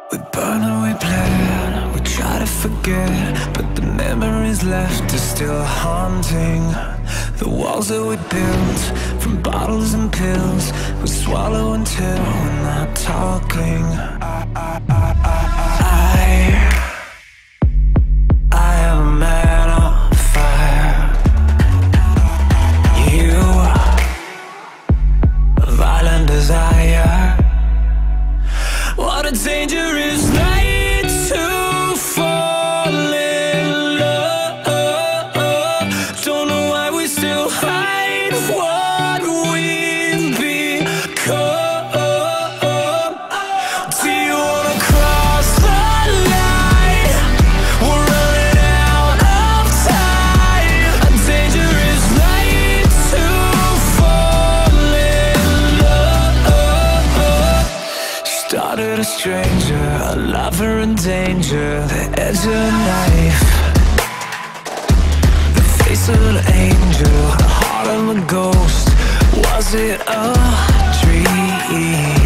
We burn and we plan, we try to forget, but the memories left are still haunting. The walls that we built from bottles and pills, we swallow until we're not talking. I am a man on fire. You, a violent desire. What a dangerous night to fall in love. Don't know why we still hide what we've become. Do you wanna cross the line? We're running out of time. A dangerous night to fall in love. Started a stranger, a lover in danger, the edge of a knife, the face of an angel, the heart of a ghost. Was it a dream?